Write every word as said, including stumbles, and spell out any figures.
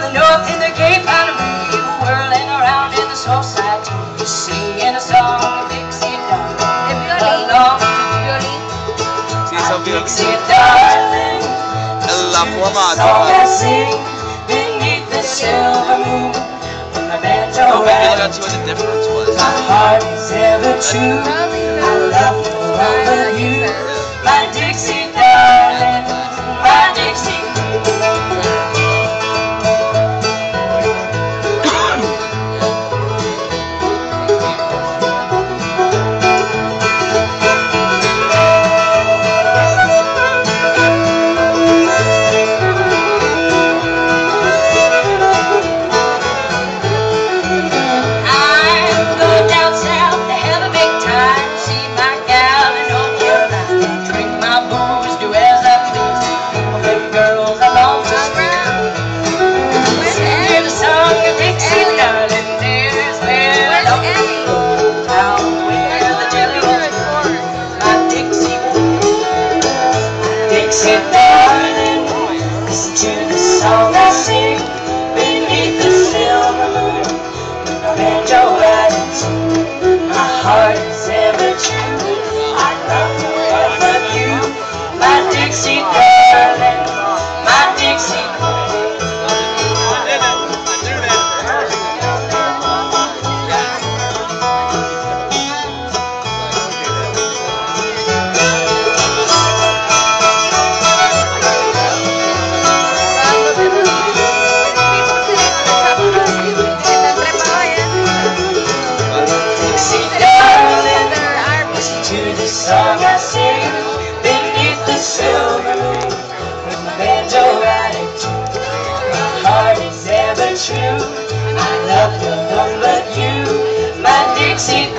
the north in the Cape and me, whirling around in the slow side tune, singing a song of Dixie darling. Along Sì, so Dixie darling, la forma song I sing beneath the silver moon. When my banjo ragazzi, what the difference was. my heart is ever true. I love the love of you, my Dixie darling, my Dixie. Dixie darling, listen to the song I sing beneath the silver moon. With my banjo riding tune, my heart is ever true. I love the love of you, my Dixie darling, my Dixie. Song I sing beneath the silver moon, with my banjo riding tune. My heart is ever true. I love no one but you, my Dixie